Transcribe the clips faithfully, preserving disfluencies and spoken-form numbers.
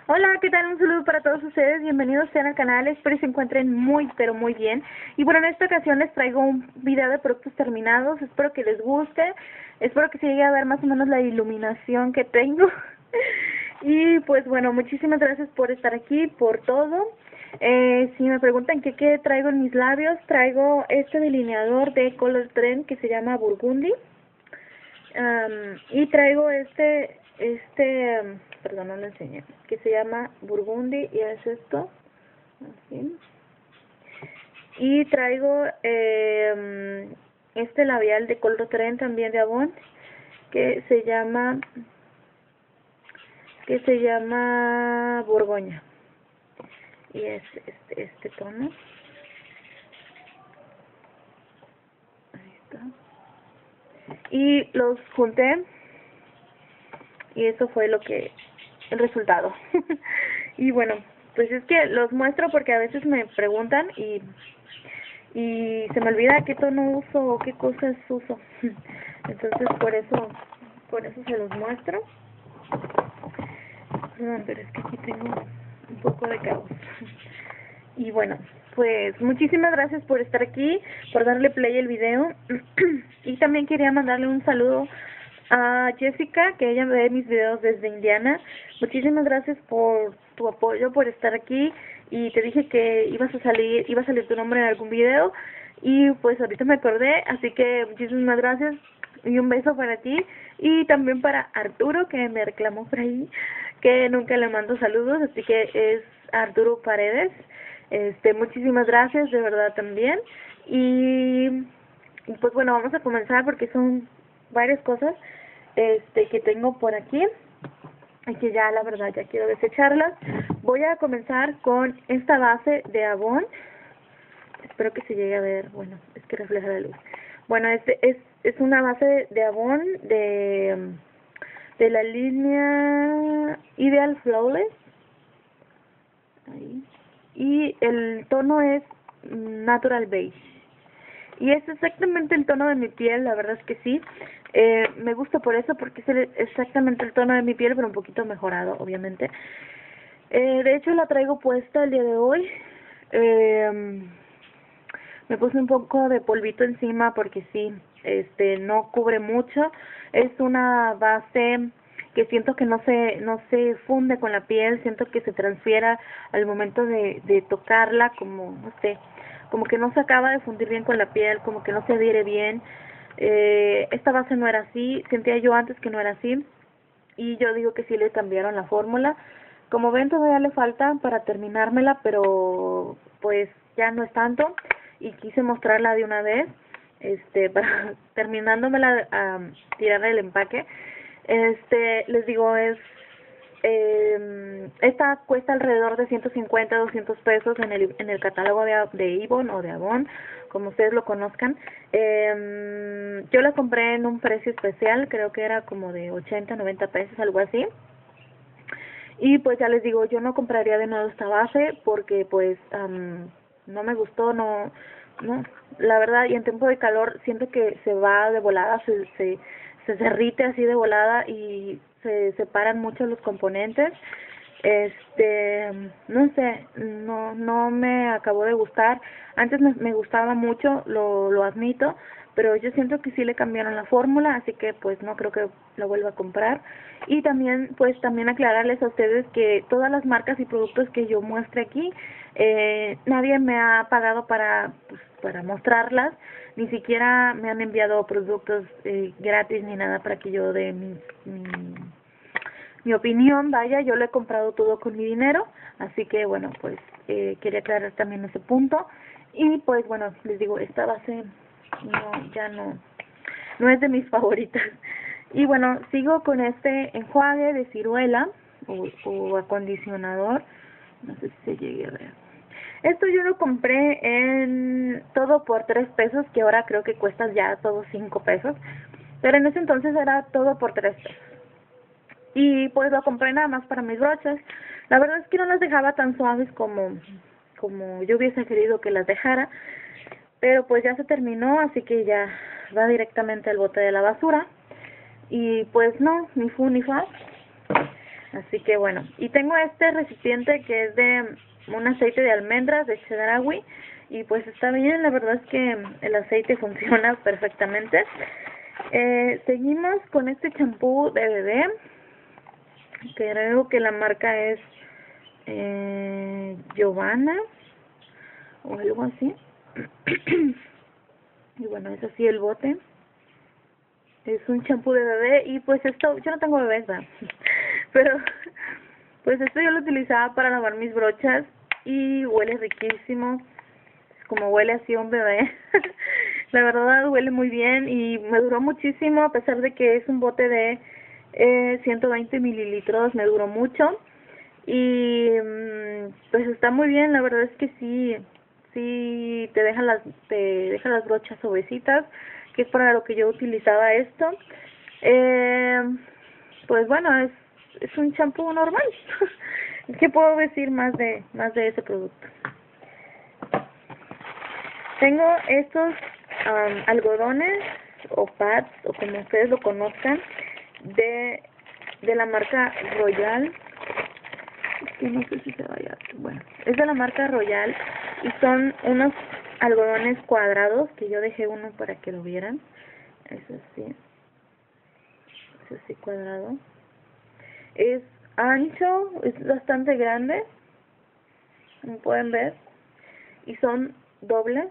Hola, ¿qué tal? Un saludo para todos ustedes, bienvenidos sean al canal, espero que se encuentren muy, pero muy bien. Y bueno, en esta ocasión les traigo un video de productos terminados, espero que les guste, espero que se llegue a ver más o menos la iluminación que tengo. Y pues bueno, muchísimas gracias por estar aquí, por todo. Eh, si me preguntan qué, qué traigo en mis labios, traigo este delineador de Color Trend que se llama Burgundy. Um, y traigo este, este, um, perdón, no lo enseñé, que se llama Burgundy y es esto, así. Y traigo eh, este labial de Color Trend también de Avon, que se llama, que se llama Borgoña. Y es este, este tono. Ahí está. Y los junté y eso fue lo que el resultado. Y bueno, pues es que los muestro porque a veces me preguntan y y se me olvida qué tono uso o qué cosas uso. Entonces por eso por eso se los muestro. Perdón, pero es que aquí tengo un poco de caos. Y bueno, pues muchísimas gracias por estar aquí, por darle play al video. Y también quería mandarle un saludo a Jessica, que ella ve mis videos desde Indiana. Muchísimas gracias por tu apoyo, por estar aquí. Y te dije que ibas a salir, iba a salir tu nombre en algún video. Y pues ahorita me acordé, así que muchísimas gracias. Y un beso para ti. Y también para Arturo, que me reclamó por ahí, que nunca le mando saludos, así que es Arturo Paredes. Este, muchísimas gracias, de verdad también. Y, y pues bueno, vamos a comenzar porque son varias cosas este que tengo por aquí y que ya la verdad ya quiero desecharlas. Voy a comenzar con esta base de Avon. Espero que se llegue a ver, bueno, es que refleja la luz. Bueno, este es es una base de, de Avon de de la línea Ideal Flawless. Ahí. Y el tono es Natural Beige. Y es exactamente el tono de mi piel, la verdad es que sí. Eh, me gusta por eso, porque es el, exactamente el tono de mi piel, pero un poquito mejorado, obviamente. Eh, de hecho, la traigo puesta el día de hoy. Eh, me puse un poco de polvito encima porque sí, este, no cubre mucho. Es una base que siento que no se no se funde con la piel, siento que se transfiera al momento de, de tocarla, como, no sé, como que no se acaba de fundir bien con la piel, como que no se adhiere bien. Eh, esta base no era así, sentía yo antes que no era así, y yo digo que sí le cambiaron la fórmula. Como ven, todavía le falta para terminármela, pero pues ya no es tanto, y quise mostrarla de una vez, este, para terminándomela a um, tirar el empaque. Este, les digo, es eh, esta cuesta alrededor de ciento cincuenta, doscientos pesos en el en el catálogo de, de Avon o de Avon, como ustedes lo conozcan. Eh, yo la compré en un precio especial, creo que era como de ochenta, noventa pesos, algo así. Y pues ya les digo, yo no compraría de nuevo esta base porque pues um, no me gustó, no, no, la verdad, y en tiempo de calor siento que se va de volada, se, se, se derrite así de volada y se separan mucho los componentes. Este, no sé, no, no me acabó de gustar. Antes me, me gustaba mucho, lo, lo admito, pero yo siento que sí le cambiaron la fórmula, así que pues no creo que la vuelva a comprar. Y también, pues también aclararles a ustedes que todas las marcas y productos que yo muestre aquí, eh, nadie me ha pagado para, pues, para mostrarlas, ni siquiera me han enviado productos eh, gratis ni nada para que yo dé mi, mi mi opinión, vaya, yo lo he comprado todo con mi dinero, así que bueno, pues eh, quería aclarar también ese punto. Y pues bueno, les digo, esta base no, ya no, no es de mis favoritas. Y bueno, sigo con este enjuague de ciruela o, o acondicionador, no sé si se llegue a ver. Esto yo lo compré en todo por tres pesos, que ahora creo que cuesta ya todo cinco pesos, pero en ese entonces era todo por tres pesos. Y pues lo compré nada más para mis brochas. La verdad es que no las dejaba tan suaves como como yo hubiese querido que las dejara, pero pues ya se terminó, así que ya va directamente al bote de la basura. Y pues no, ni fu ni fa. Así que bueno, y tengo este recipiente que es de un aceite de almendras de Chedraui y pues está bien, la verdad es que el aceite funciona perfectamente. Eh, seguimos con este champú de bebé, que creo que la marca es eh, Giovanna o algo así. Y bueno, es así el bote. Es un champú de bebé y pues esto, yo no tengo bebés, ¿verdad? Pero pues esto yo lo utilizaba para lavar mis brochas y huele riquísimo, como huele así a un bebé. La verdad huele muy bien y me duró muchísimo, a pesar de que es un bote de eh, ciento veinte mililitros, me duró mucho. Y pues está muy bien, la verdad es que sí, sí te deja las, te deja las brochas suavecitas, que es para lo que yo utilizaba esto. Eh, pues bueno, es, es un champú normal. ¿Qué puedo decir más de, más de ese producto? Tengo estos um, algodones o pads, o como ustedes lo conozcan, de, de la marca Royal. Que no sé si se vaya, bueno, es de la marca Royal y son unos algodones cuadrados que yo dejé uno para que lo vieran. Es así, es así cuadrado. Es ancho, es bastante grande, como pueden ver, y son dobles.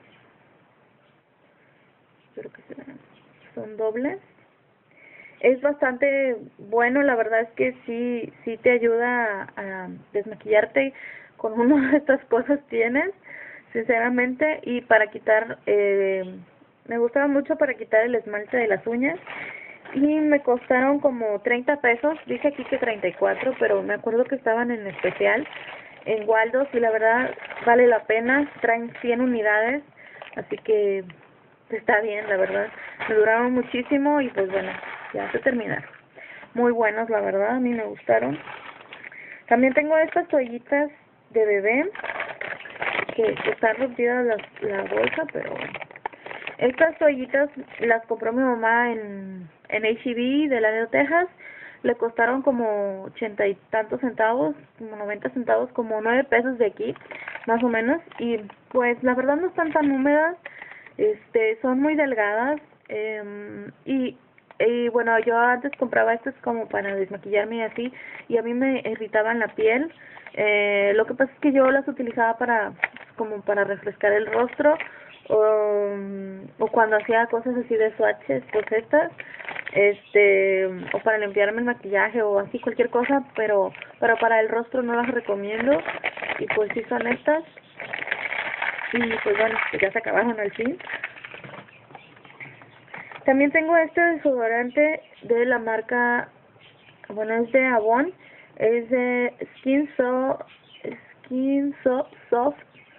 Espero que se vean. Son dobles. Es bastante bueno, la verdad es que sí, sí te ayuda a, a desmaquillarte con una de estas cosas tienes, sinceramente, y para quitar, eh, me gustaba mucho para quitar el esmalte de las uñas, y me costaron como treinta pesos, dice aquí que treinta y cuatro, pero me acuerdo que estaban en especial en Waldos, y la verdad vale la pena, traen cien unidades, así que está bien, la verdad, me duraron muchísimo, y pues bueno, ya se terminaron. Muy buenos, la verdad, a mí me gustaron. También tengo estas toallitas de bebé, que, que están rompidas la, la bolsa, pero bueno. Estas toallitas las compró mi mamá en, en H E B de Laredo, Texas. Le costaron como ochenta y tantos centavos, como noventa centavos, como nueve pesos de aquí, más o menos. Y pues la verdad no están tan húmedas, este, son muy delgadas, eh, y y bueno, yo antes compraba estas como para desmaquillarme y así, y a mí me irritaban la piel. Eh, lo que pasa es que yo las utilizaba para, como para refrescar el rostro, o, o cuando hacía cosas así de swatches, pues estas, este, o para limpiarme el maquillaje o así cualquier cosa, pero, pero para el rostro no las recomiendo, y pues sí son estas, y pues bueno, pues ya se acabaron al fin. También tengo este desodorante de la marca, bueno, es de Avon, es de Skin So, Skin So, Soft.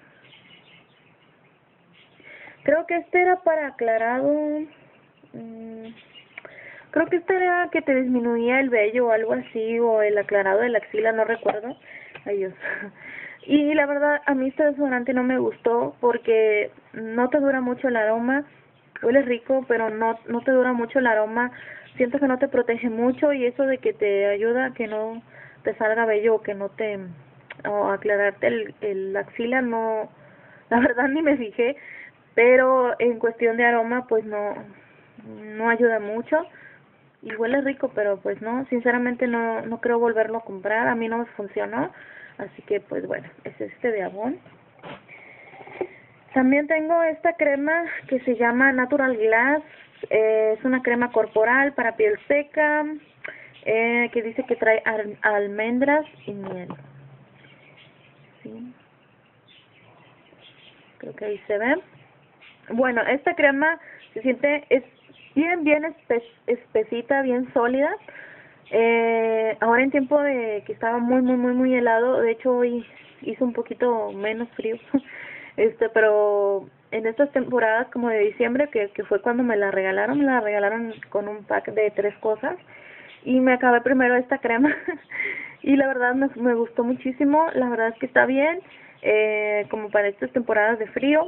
Creo que este era para aclarado, mmm, creo que este era que te disminuía el vello o algo así, o el aclarado de la axila, no recuerdo. Ay Dios. Y la verdad, a mí este desodorante no me gustó porque no te dura mucho el aroma. Huele rico, pero no no te dura mucho el aroma. Siento que no te protege mucho, y eso de que te ayuda a que no te salga vello o que no te, o aclararte el, el axila, no, la verdad ni me fijé, pero en cuestión de aroma pues no no ayuda mucho, y huele rico, pero pues no, sinceramente no no creo volverlo a comprar, a mí no me funcionó, así que pues bueno, es este de Avon. También tengo esta crema que se llama Natural Glass, eh, es una crema corporal para piel seca, eh, que dice que trae al almendras y miel. Sí, creo que ahí se ve. Bueno, esta crema se siente, es bien, bien espe espesita, bien sólida. Eh, ahora en tiempo de que estaba muy, muy, muy, muy helado, de hecho hoy hizo un poquito menos frío. Este, pero en estas temporadas como de diciembre, que, que fue cuando me la regalaron, me la regalaron con un pack de tres cosas, y me acabé primero esta crema, y la verdad me, me gustó muchísimo, la verdad es que está bien, eh, como para estas temporadas de frío,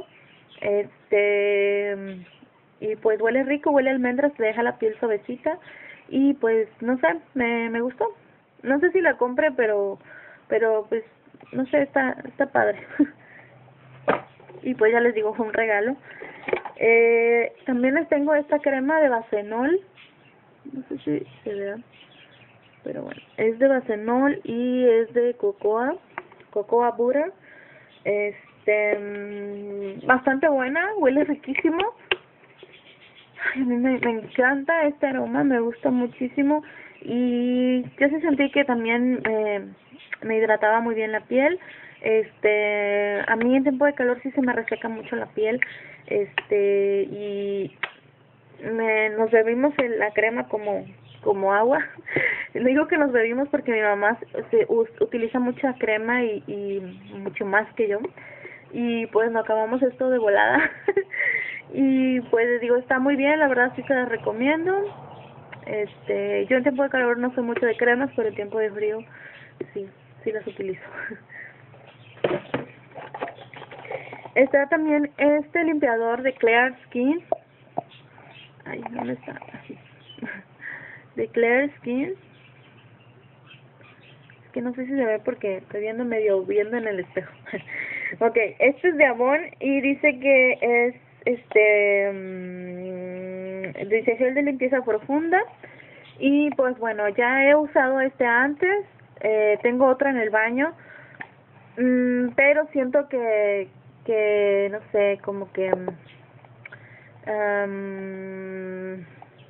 este, y pues huele rico, huele a almendras, te deja la piel suavecita, y pues, no sé, me, me gustó. No sé si la compre, pero, pero pues, no sé, está, está padre. Y pues ya les digo, fue un regalo. Eh, también les tengo esta crema de Bacenol. No sé si se vea, pero bueno, es de Bacenol y es de cocoa, cocoa butter. Este, mmm, bastante buena, huele riquísimo. Ay, a mí me, me encanta este aroma, me gusta muchísimo. Y yo sí sentí que también eh, me hidrataba muy bien la piel. Este, a mí en tiempo de calor sí se me reseca mucho la piel. Este, y me, nos bebimos el, la crema como como agua. Digo que nos bebimos porque mi mamá se, us, utiliza mucha crema y, y mucho más que yo. Y pues nos acabamos esto de volada. Y pues digo, está muy bien, la verdad sí se las recomiendo. Este, yo en tiempo de calor no soy mucho de cremas, pero en tiempo de frío sí, sí las utilizo. Está también este limpiador de Clear Skin. Ay, ¿dónde está? Así. De Clear Skin. Es que no sé si se ve porque estoy viendo medio viendo en el espejo. Ok, este es de Avon y dice que es este um, dice gel de limpieza profunda. Y pues bueno, ya he usado este antes, eh, tengo otra en el baño, mmm, pero siento que, que no sé, como que um,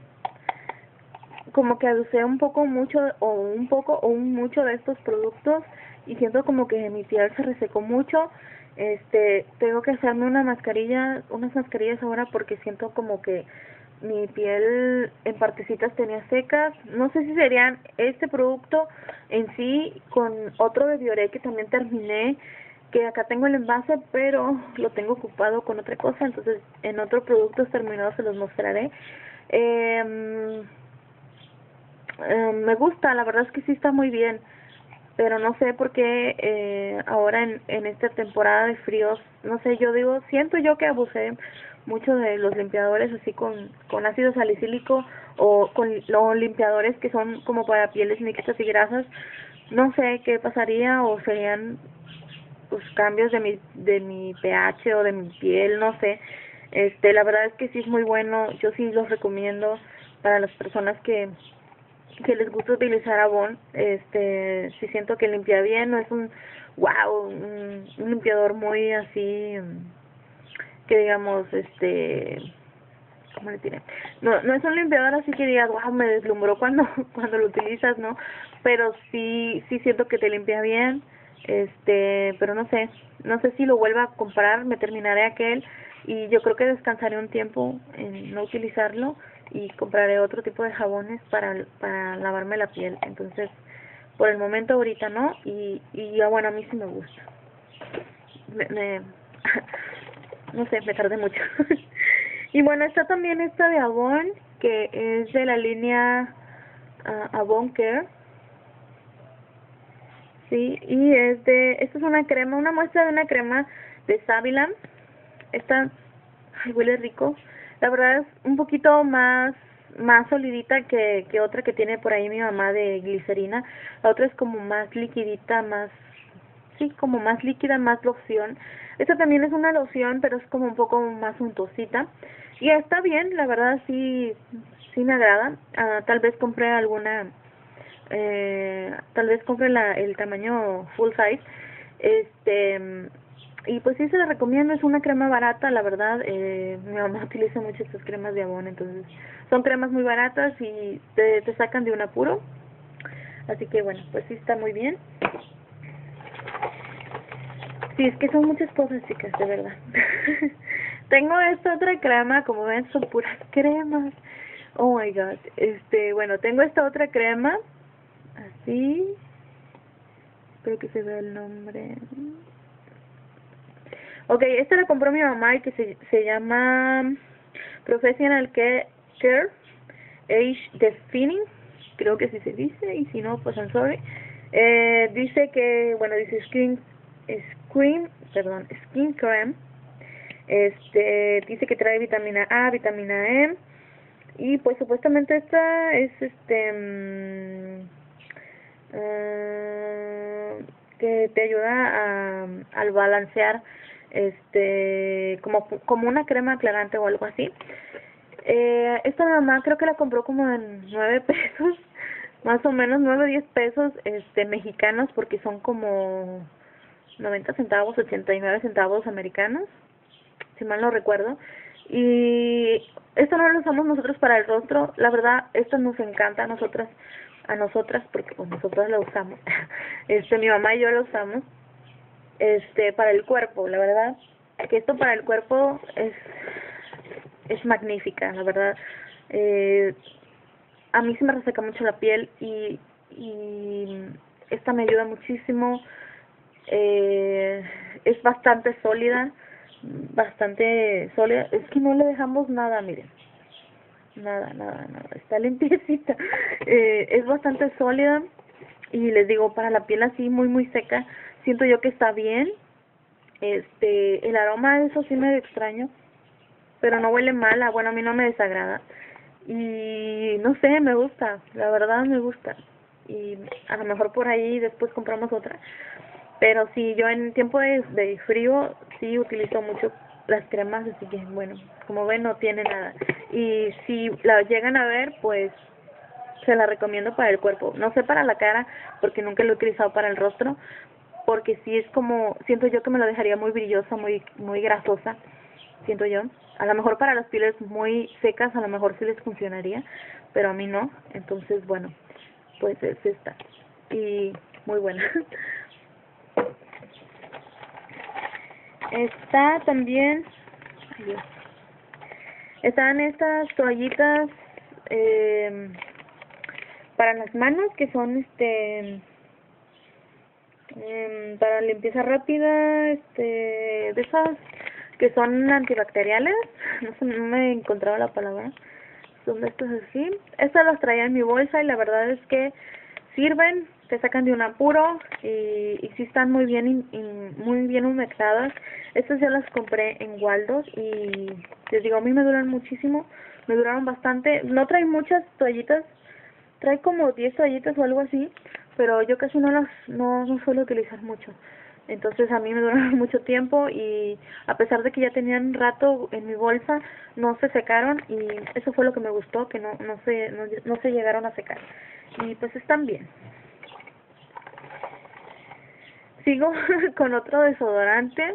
como que abusé un poco mucho o un poco o un mucho de estos productos y siento como que mi piel se resecó mucho. Este, tengo que hacerme una mascarilla, unas mascarillas ahora porque siento como que mi piel en partecitas tenía secas. No sé si serían este producto en sí con otro de Bioré que también terminé, que acá tengo el envase, pero lo tengo ocupado con otra cosa, entonces en otros productos terminados se los mostraré. Eh, eh, me gusta, la verdad es que sí está muy bien, pero no sé por qué eh, ahora en, en esta temporada de fríos, no sé, yo digo, siento yo que abusé mucho de los limpiadores así con, con ácido salicílico o con los limpiadores que son como para pieles mixtas y grasas. No sé qué pasaría o serían pues cambios de mi de mi pH o de mi piel, no sé. Este, la verdad es que sí es muy bueno, yo sí los recomiendo para las personas que que les gusta utilizar Avon. Este, sí siento que limpia bien, no es un wow, un, un limpiador muy así que digamos, este, ¿cómo le diré? No, no es un limpiador así que digas, wow, me deslumbró cuando cuando lo utilizas, ¿no? Pero sí sí siento que te limpia bien. Este, pero no sé, no sé si lo vuelva a comprar, me terminaré aquel y yo creo que descansaré un tiempo en no utilizarlo y compraré otro tipo de jabones para para lavarme la piel. Entonces, por el momento ahorita no y y ya bueno, a mí sí me gusta. Me, me no sé, me tardé mucho. Y bueno, está también esta de Avon, que es de la línea uh, Avon Care. Sí, y es de, esta es una crema, una muestra de una crema de Savilam. Esta, ay, huele rico. La verdad es un poquito más más solidita que, que otra que tiene por ahí mi mamá de glicerina. La otra es como más liquidita, más, sí, como más líquida, más loción. Esta también es una loción, pero es como un poco más untosita. Y está bien, la verdad sí, sí me agrada. Uh, tal vez compré alguna eh, tal vez compre la, el tamaño full size. Este, y pues sí se la recomiendo, es una crema barata, la verdad. Eh, mi mamá utiliza mucho estas cremas de Avon, entonces son cremas muy baratas y te, te sacan de un apuro. Así que bueno, pues sí está muy bien. Sí, es que son muchas cosas, chicas, de verdad. Tengo esta otra crema, como ven, son puras cremas. Oh my god. Este, bueno, tengo esta otra crema, así. Espero que se vea el nombre. Ok, esta la compró mi mamá y que se, se llama Professional Care Age Defining. Creo que así se dice, y si no, pues I'm sorry. Eh, dice que, bueno, dice skin, skin, perdón, skin cream. Este, dice que trae vitamina A, vitamina E. Y pues supuestamente esta es, este, que te ayuda a, al balancear, este, como, como una crema aclarante o algo así. Eh, esta mamá creo que la compró como en nueve pesos, más o menos nueve, diez pesos, este, mexicanos, porque son como noventa centavos, ochenta y nueve centavos americanos, si mal no recuerdo. Y esto no lo usamos nosotros para el rostro, la verdad, esto nos encanta a nosotras, a nosotras, porque pues nosotras lo usamos, este, mi mamá y yo lo usamos, este, para el cuerpo, la verdad, que esto para el cuerpo es, es magnífica, la verdad. Eh, a mí se me reseca mucho la piel y, y esta me ayuda muchísimo. Eh, es bastante sólida, bastante sólida, es que no le dejamos nada, miren, nada, nada, nada, está limpiecita. Eh, es bastante sólida y les digo, para la piel así muy muy seca, siento yo que está bien. Este, el aroma, eso sí medio extraño, pero no huele mal, ah, bueno, a mí no me desagrada y no sé, me gusta, la verdad me gusta, y a lo mejor por ahí después compramos otra. Pero sí, yo en tiempo de, de frío sí utilizo mucho las cremas, así que bueno, como ven no tiene nada. Y si la llegan a ver, pues se la recomiendo para el cuerpo. No sé para la cara, porque nunca lo he utilizado para el rostro, porque sí es como, siento yo que me lo dejaría muy brillosa, muy muy grasosa, siento yo. A lo mejor para las pieles muy secas, a lo mejor sí les funcionaría, pero a mí no. Entonces, bueno, pues es esta. Y muy buena. Está también, ay Dios, están estas toallitas eh, para las manos que son este eh, para limpieza rápida, este de esas que son antibacteriales, no sé, no me he encontrado la palabra, son de estas así. Estas las traía en mi bolsa y la verdad es que sirven, te sacan de un apuro y, y sí están muy bien in, in, muy bien humectadas. Estas yo las compré en Waldos y les digo, a mí me duran muchísimo, me duraron bastante. No trae muchas toallitas, trae como diez toallitas o algo así, pero yo casi no las, no, no suelo utilizar mucho. Entonces a mí me duraron mucho tiempo y a pesar de que ya tenían un rato en mi bolsa, no se secaron y eso fue lo que me gustó, que no, no se, no, no se llegaron a secar. Y pues están bien. Sigo con otro desodorante.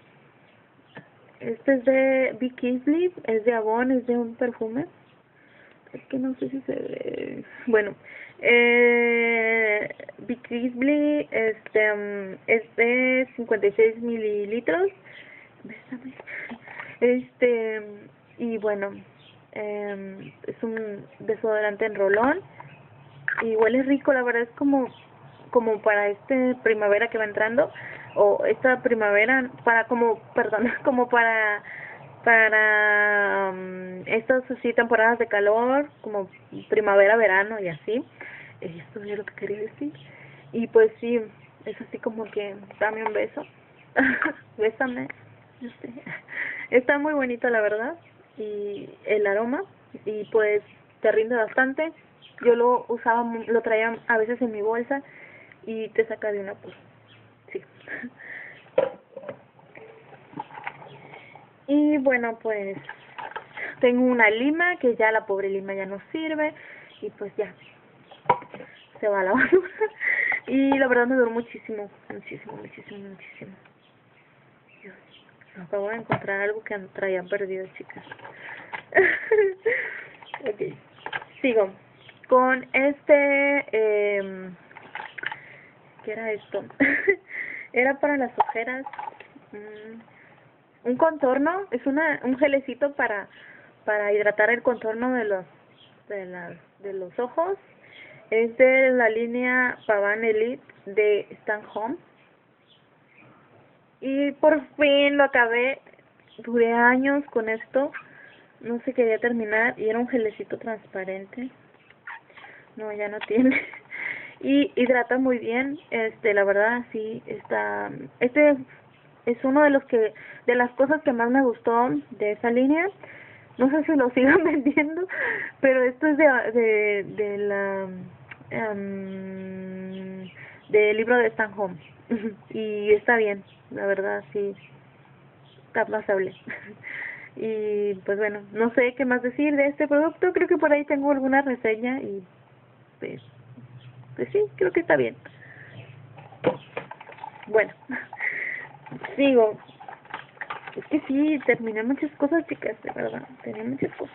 Este es de Be Kingsley, es de Avon, es de un perfume. Es que no sé si se ve. Bueno, eh, Be Kingsley este, um, es de cincuenta y seis mililitros. Bésame. Este, y bueno, eh, es un desodorante en rolón. Y huele rico, la verdad es como como para este primavera que va entrando, o esta primavera, para como, perdón, como para para um, estas así temporadas de calor, como primavera, verano y así. Esto es lo que quería decir. Y pues sí, es así como que dame un beso. Bésame. No sé. Está muy bonito, la verdad, y el aroma, y pues te rinde bastante. Yo lo usaba, lo traía a veces en mi bolsa y te saca de una pues, sí. Y bueno, pues tengo una lima que ya la pobre lima ya no sirve y pues ya se va a la basura. Y la verdad me duró muchísimo, muchísimo, muchísimo, muchísimo. Dios, acabo de encontrar algo que traía perdido, chicas. Ok, sigo con este, eh, ¿qué era esto? Era para las ojeras, mm, un contorno, es una un gelecito para para hidratar el contorno de los de las de los ojos. Es de la línea Pavan Elite de Stan Home. Y por fin lo acabé. Duré años con esto. No se quería terminar y era un gelecito transparente. No, ya no tiene. Y hidrata muy bien. Este, la verdad sí está. Este es uno de los que de las cosas que más me gustó de esa línea. No sé si lo sigan vendiendo, pero esto es de de, de la um, del libro de Stan Home. Y está bien, la verdad, sí, está pasable. Y pues bueno, no sé qué más decir de este producto, creo que por ahí tengo alguna reseña y pues, pues sí, creo que está bien. Bueno, sigo. Es que sí, terminé muchas cosas, chicas, de verdad, tenía muchas cosas.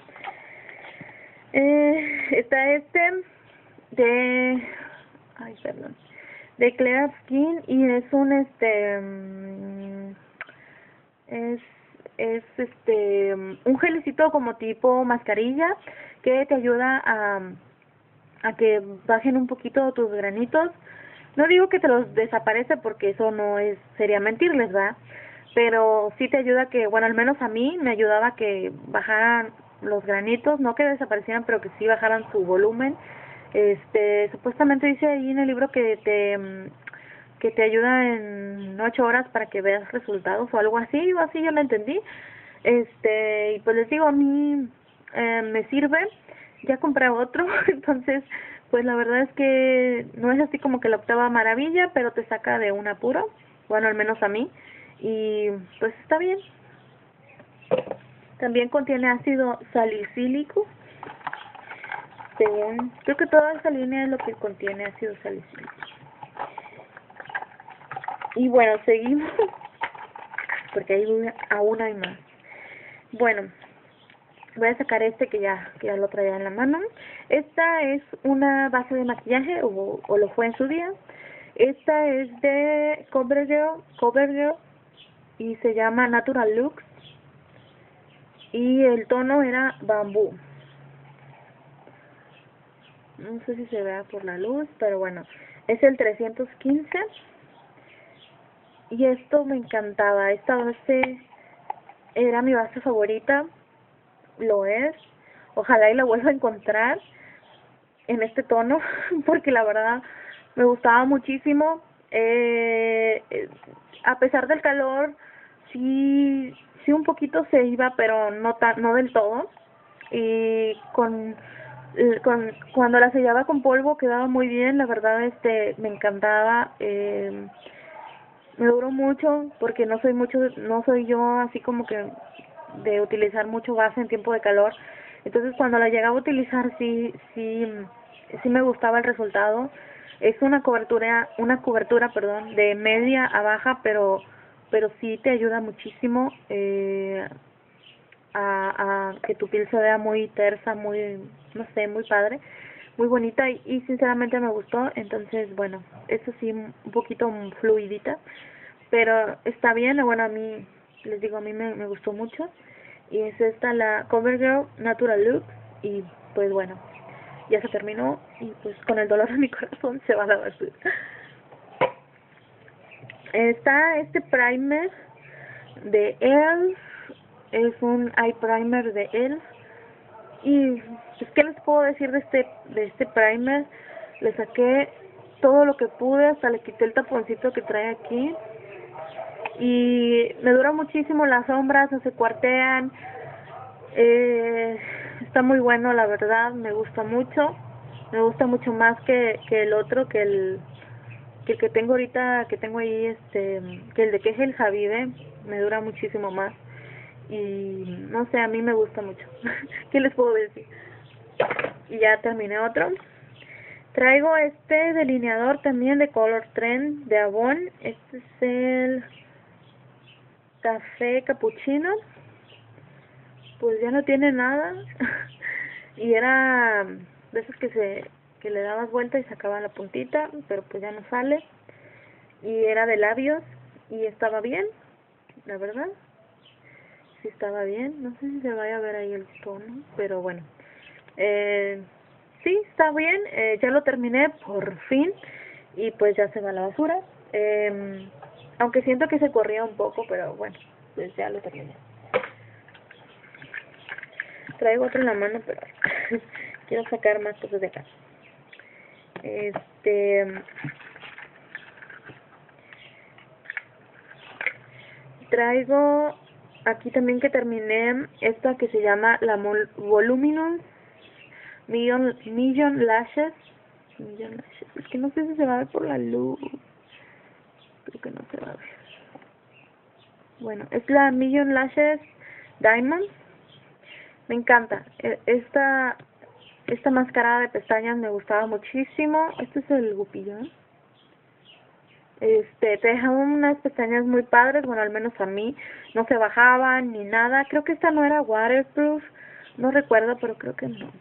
Eh, está este de, ay, perdón, de Clear Skin y es un este, um, es, es este, um, un gelecito como tipo mascarilla que te ayuda a, a que bajen un poquito tus granitos. No digo que te los desaparece porque eso no es, sería mentirles, ¿verdad? Pero sí te ayuda que, bueno, al menos a mí me ayudaba a que bajaran los granitos, no que desaparecieran, pero que sí bajaran su volumen. Este, supuestamente dice ahí en el libro que te que te ayuda en ocho horas para que veas resultados o algo así, o así yo lo entendí. Este, y pues les digo, a mí eh, me sirve, ya compré otro, entonces, pues la verdad es que no es así como que la octava maravilla, pero te saca de un apuro, bueno, al menos a mí, y pues está bien. También contiene ácido salicílico, según, creo que toda esa línea es lo que contiene ácido salicílico. Y bueno, seguimos, porque hay una, aún hay más. Bueno, voy a sacar este que ya, que ya lo traía en la mano. Esta es una base de maquillaje, o, o lo fue en su día. Esta es de CoverGirl, CoverGirl y se llama Natural Looks. Y el tono era bambú. No sé si se vea por la luz, pero bueno, es el trescientos quince. Y esto me encantaba. Esta base era mi base favorita. Lo es. Ojalá y la vuelva a encontrar en este tono, porque la verdad me gustaba muchísimo. Eh, eh, a pesar del calor, sí, sí un poquito se iba, pero no tan, no del todo. Y con, con cuando la sellaba con polvo quedaba muy bien, la verdad, este, me encantaba. Eh, me duró mucho porque no soy mucho, no soy yo así como que de utilizar mucho base en tiempo de calor. Entonces cuando la llegaba a utilizar sí, sí, sí me gustaba el resultado. Es una cobertura, una cobertura, perdón, de media a baja, pero, pero sí te ayuda muchísimo eh, a, a que tu piel se vea muy tersa, muy, no sé, muy padre, muy bonita y, y sinceramente me gustó. Entonces, bueno, eso sí, un poquito fluidita, pero está bien. Bueno, a mí, les digo, a mí me, me gustó mucho. Y es esta la CoverGirl Natural Look. Y pues bueno, ya se terminó y pues con el dolor de mi corazón se va a la basura. Está este primer de E L F, es un eye primer de E L F. Y pues, ¿qué les puedo decir de este de este primer? Le saqué todo lo que pude, hasta le quité el taponcito que trae aquí. Y me dura muchísimo, las sombras no se cuartean. Eh, está muy bueno, la verdad, me gusta mucho. Me gusta mucho más que, que el otro, que el que el que tengo ahorita, que tengo ahí, este, que el de que es el Javide, me dura muchísimo más. Y no sé, a mí me gusta mucho. ¿Qué les puedo decir? Y ya terminé otro. Traigo este delineador también de Color Trend de Avon. Este es el café capuchino. Pues ya no tiene nada. Y era de esos que se que le dabas vuelta y sacaba la puntita, pero pues ya no sale. Y era de labios y estaba bien, la verdad. Sí estaba bien, no sé si se vaya a ver ahí el tono, pero bueno. Eh, sí, está bien, eh, ya lo terminé por fin y pues ya se va a la basura. Eh, aunque siento que se corría un poco, pero bueno, pues ya lo terminé. Traigo otro en la mano, pero quiero sacar más cosas de acá. Este... Traigo aquí también que terminé esta que se llama la Voluminous Million, Million Lashes, Million Lashes. Es que no sé si se va a ver por la luz. Creo que no se va a ver. Bueno, es la Million Lashes Diamond. Me encanta. Esta esta máscara de pestañas me gustaba muchísimo. Este es el Gupillo, ¿eh? Este, te deja unas pestañas muy padres, bueno, al menos a mí. No se bajaban ni nada. Creo que esta no era waterproof. No recuerdo, pero creo que no.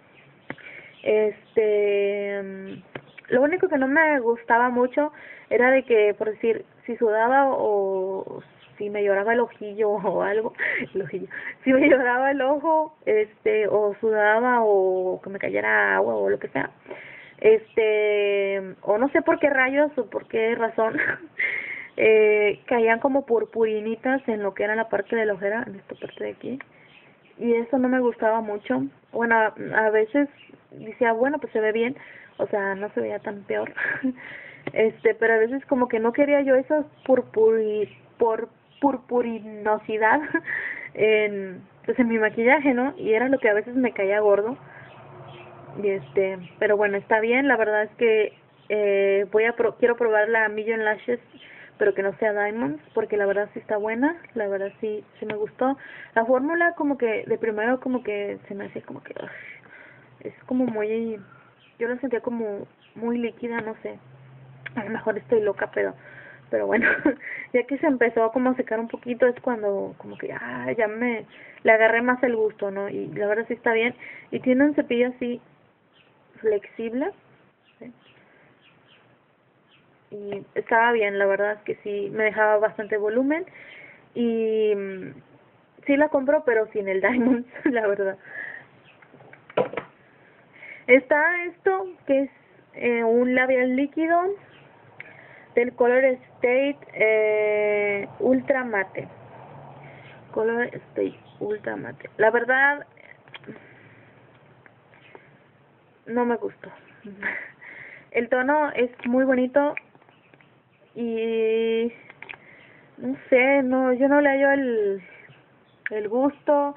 Este, lo único que no me gustaba mucho era de que, por decir, si sudaba o si me lloraba el ojillo o algo, el ojillo, si me lloraba el ojo, este, o sudaba o que me cayera agua o lo que sea, este, o no sé por qué rayos o por qué razón, eh, caían como purpurinitas en lo que era la parte de la ojera, en esta parte de aquí. Y eso no me gustaba mucho. Bueno, a, a veces decía, bueno, pues se ve bien, o sea, no se veía tan peor. este, pero a veces como que no quería yo esa purpuri, por purpurinosidad en, pues en mi maquillaje, ¿no? Y era lo que a veces me caía gordo. Y este, pero bueno, está bien, la verdad es que eh, voy a pro quiero probar la Million Lashes, pero que no sea Diamonds, porque la verdad sí está buena, la verdad sí sí me gustó. La fórmula como que de primero como que se me hacía como que ugh, es como muy, yo la sentía como muy líquida, no sé. A lo mejor estoy loca, pero pero bueno, ya que se empezó como a secar un poquito es cuando como que ah, ya me le agarré más el gusto, ¿no? Y la verdad sí está bien y tiene un cepillo así flexible, ¿sí? Y estaba bien, la verdad es que sí, me dejaba bastante volumen y mm, sí la compro pero sin el Diamond, la verdad. Está esto que es eh, un labial líquido del Color State eh, Ultra Mate. Color State Ultra Mate. La verdad no me gustó. El tono es muy bonito y no sé, no, yo no le hallo el, el gusto.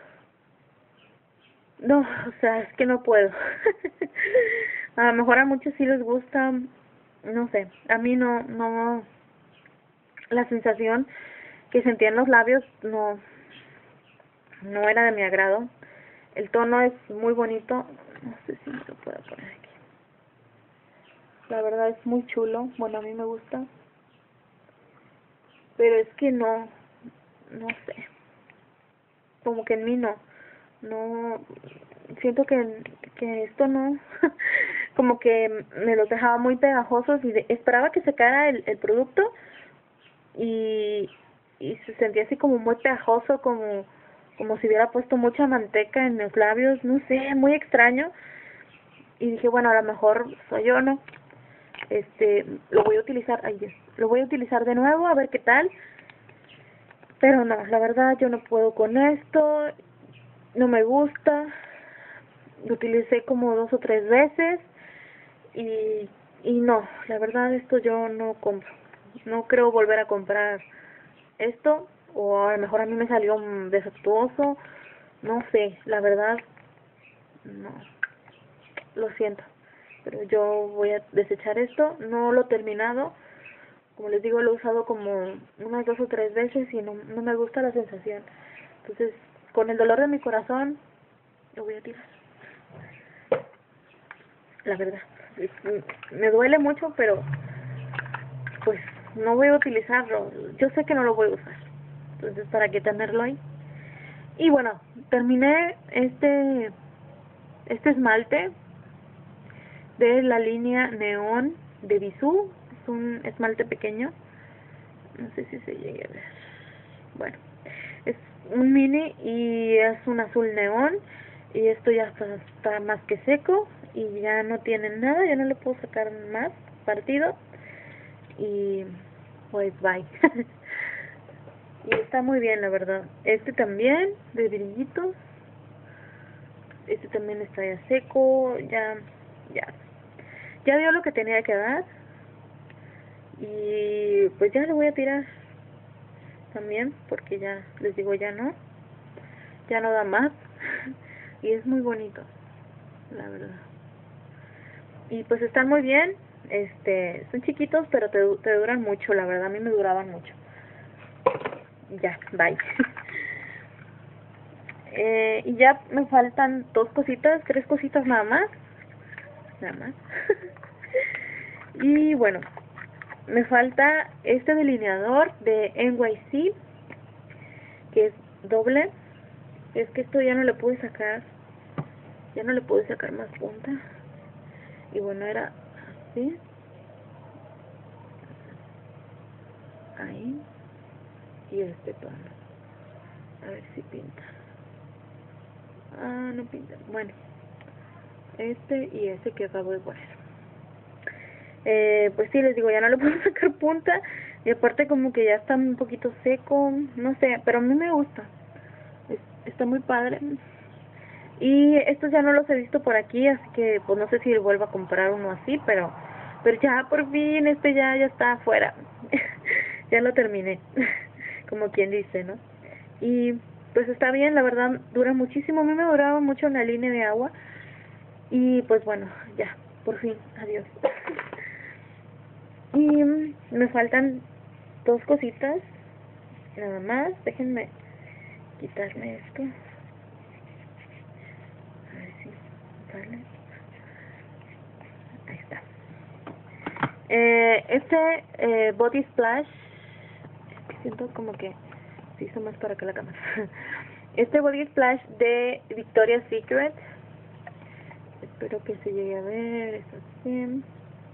No, o sea, es que no puedo. A lo mejor a muchos sí les gusta, no sé, a mí no, no, la sensación que sentía en los labios no, no era de mi agrado. El tono es muy bonito, no sé si me lo puedo poner aquí. La verdad es muy chulo, bueno, a mí me gusta, pero es que no, no sé, como que en mí no, no, siento que, que esto no, como que me los dejaba muy pegajosos y de, esperaba que secara el, el producto y, y se sentía así como muy pegajoso, como, como si hubiera puesto mucha manteca en los labios, no sé, muy extraño. Y dije, bueno, a lo mejor soy yo, ¿no? Este, lo voy a utilizar, ay Dios, lo voy a utilizar de nuevo a ver qué tal. Pero no, la verdad yo no puedo con esto, no me gusta. Lo utilicé como dos o tres veces y, y no, la verdad esto yo no compro. No creo volver a comprar esto, o a lo mejor a mí me salió defectuoso, no sé, la verdad, no, lo siento, pero yo voy a desechar esto, no lo he terminado, como les digo, lo he usado como unas dos o tres veces y no, no me gusta la sensación, entonces, con el dolor de mi corazón, lo voy a tirar, la verdad, es, me duele mucho, pero, pues, no voy a utilizarlo, yo sé que no lo voy a usar, entonces, ¿para qué tenerlo ahí? Y bueno, terminé este este esmalte de la línea Neón de Bisú. Es un esmalte pequeño. No sé si se llegue a ver. Bueno, es un mini y es un azul neón. Y esto ya está, está más que seco. Y ya no tiene nada. Ya no le puedo sacar más partido. Y pues bye. Y está muy bien, la verdad. Este también, de brillitos. Este también está ya seco, ya, ya, ya dio lo que tenía que dar. Y pues ya lo voy a tirar también, porque ya, les digo, ya no, ya no da más. Y es muy bonito, la verdad. y pues están muy bien. Este, son chiquitos, pero te, te duran mucho, la verdad, a mí me duraban mucho. Ya, bye. eh, y ya me faltan dos cositas, tres cositas nada más. Nada más. Y bueno, me falta este delineador de N Y C, que es doble. Es que esto ya no le pude sacar, ya no le pude sacar más punta. Y bueno, era así. Ahí. Y este tono. A ver si pinta. Ah, no pinta. Bueno, este y este que acabo de poner. Eh, pues sí, les digo, ya no le puedo sacar punta. Y aparte como que ya está un poquito seco. No sé, pero a mí me gusta. Es, está muy padre. Y estos ya no los he visto por aquí, así que pues no sé si vuelvo a comprar uno así, pero pero ya por fin este ya ya está afuera. Ya lo terminé. Como quien dice, ¿no? Y pues está bien, la verdad dura muchísimo. A mí me duraba mucho en la línea de agua. Y pues bueno, ya, por fin, adiós. Y me faltan dos cositas, nada más. Déjenme quitarme esto. A ver si sale. Ahí está. Eh, este eh, Body Splash, siento como que se hizo más para acá la cámara. Este Body Splash de Victoria's Secret. Espero que se llegue a ver, es así.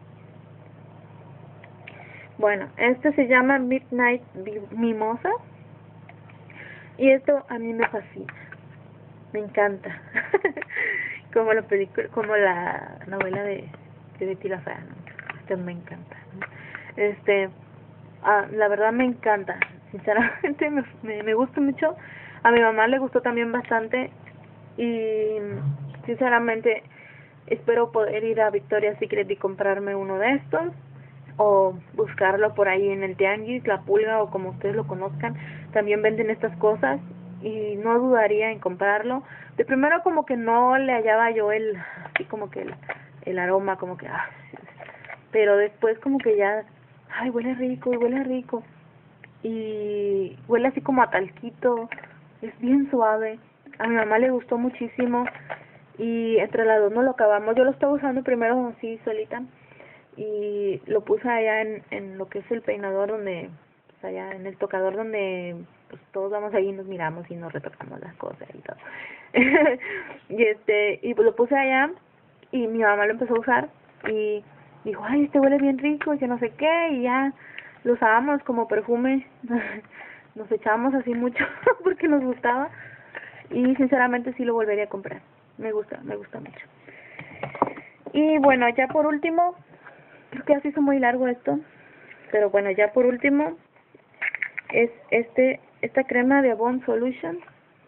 Bueno, este se llama Midnight Mimosa. Y esto a mí me fascina. Me encanta. Como la película, como la novela de, de Betty la Fea, ¿no? Esto me encanta, ¿no? Este, ah, la verdad me encanta. Sinceramente me, me, me gusta mucho. A mi mamá le gustó también bastante. Y sinceramente espero poder ir a Victoria's Secret y comprarme uno de estos, o buscarlo por ahí en el tianguis, la pulga o como ustedes lo conozcan. También venden estas cosas y no dudaría en comprarlo. De primero como que no le hallaba yo el, así como que el, el aroma, como que, ah, pero después como que ya, ay, huele rico, huele rico. Y huele así como a talquito, es bien suave. A mi mamá le gustó muchísimo y entre las dos no lo acabamos. Yo lo estaba usando primero así solita y lo puse allá en, en lo que es el peinador, donde, pues allá en el tocador donde pues todos vamos ahí y nos miramos y nos retocamos las cosas y todo. Y este, y pues lo puse allá y mi mamá lo empezó a usar y dijo, ay, este huele bien rico y que no sé qué, y ya lo usábamos como perfume. Nos echábamos así mucho porque nos gustaba y sinceramente sí lo volvería a comprar. Me gusta, me gusta mucho. Y bueno, ya por último, creo que ya se hizo muy largo esto, pero bueno, ya por último es este esta crema de Avon Solution.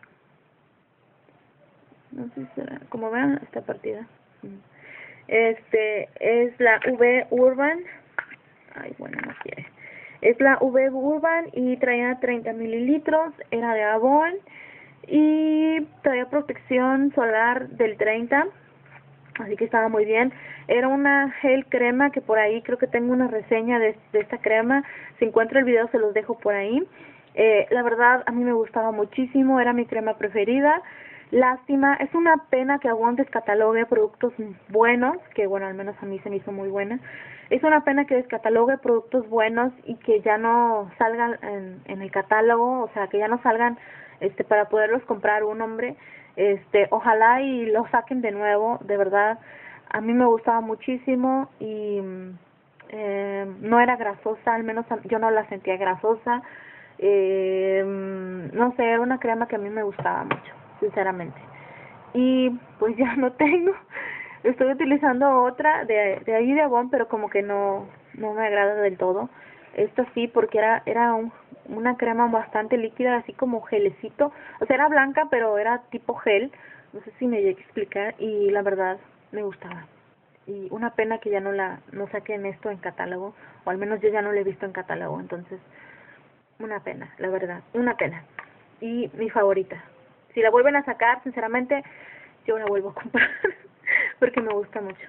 No sé si será, como vean esta partida. Este es la V Urban. Ay, bueno, no quiere. Es la V Urban y traía treinta mililitros, era de Avon y traía protección solar del treinta, así que estaba muy bien. Era una gel crema que por ahí creo que tengo una reseña de, de esta crema. Si encuentro el video se los dejo por ahí. Eh, la verdad a mí me gustaba muchísimo, era mi crema preferida. Lástima, es una pena que Avon descatalogue productos buenos, que bueno, al menos a mí se me hizo muy buena. Es una pena que descatalogue productos buenos y que ya no salgan en, en el catálogo, o sea, que ya no salgan este para poderlos comprar un hombre. Este, ojalá y lo saquen de nuevo, de verdad. A mí me gustaba muchísimo y eh, no era grasosa, al menos yo no la sentía grasosa. Eh, no sé, era una crema que a mí me gustaba mucho, sinceramente. Y pues ya no tengo. Estoy utilizando otra de, de ahí de Avon, pero como que no no me agrada del todo. Esta sí, porque era era un, una crema bastante líquida, así como gelecito. O sea, era blanca, pero era tipo gel. No sé si me llegué a explicar. Y la verdad, me gustaba. Y una pena que ya no la no saquen esto en catálogo. O al menos yo ya no la he visto en catálogo. Entonces, una pena, la verdad. Una pena. Y mi favorita. Si la vuelven a sacar, sinceramente, yo la vuelvo a comprar. Porque me gusta mucho.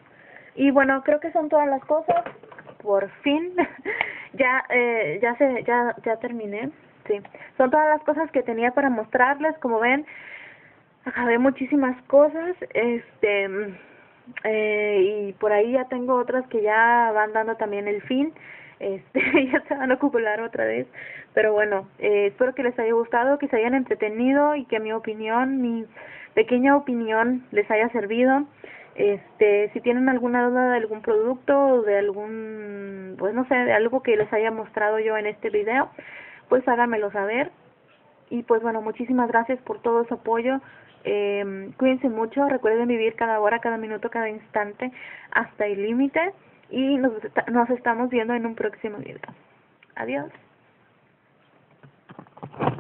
Y bueno, creo que son todas las cosas. Por fin, ya, eh, ya se, ya, ya terminé. Sí, son todas las cosas que tenía para mostrarles. Como ven, acabé muchísimas cosas. Este, eh, y por ahí ya tengo otras que ya van dando también el fin. Este, ya se van a acumular otra vez. Pero bueno, eh, espero que les haya gustado, que se hayan entretenido y que mi opinión, mi pequeña opinión les haya servido. Este, si tienen alguna duda de algún producto o de algún, pues no sé, de algo que les haya mostrado yo en este video, pues háganmelo saber. Y pues bueno, muchísimas gracias por todo su apoyo. Eh, cuídense mucho, recuerden vivir cada hora, cada minuto, cada instante hasta el límite. Y nos, nos estamos viendo en un próximo video. Adiós.